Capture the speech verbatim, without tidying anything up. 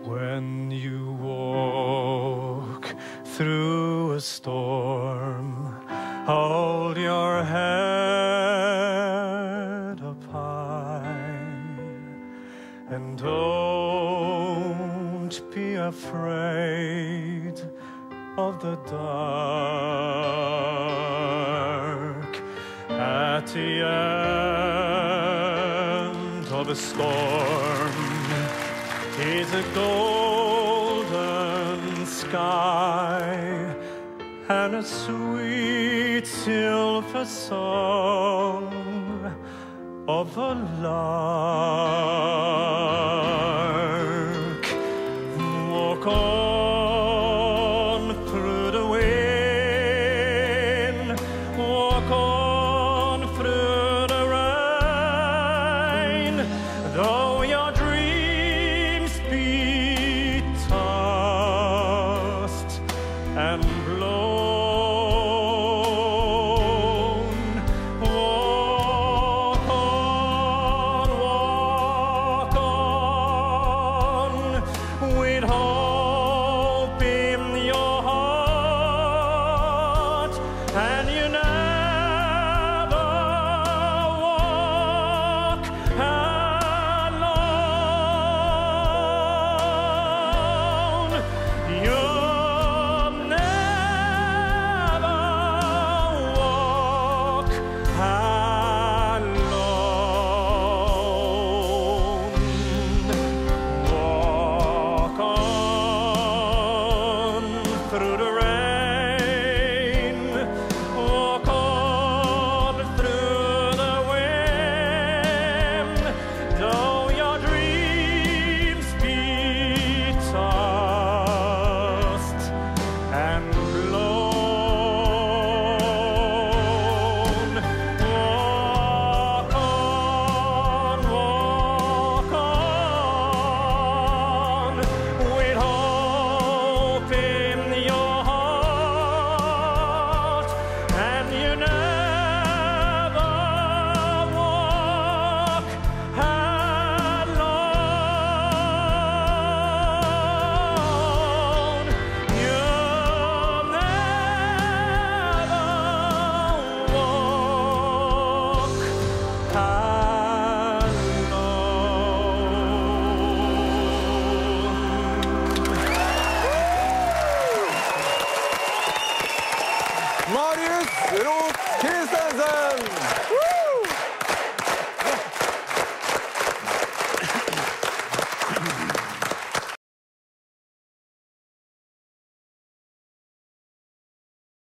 When you walk through a storm, hold your head up high, and don't be afraid of the dark. At the end of a storm is a golden sky and a sweet silver song of a lark.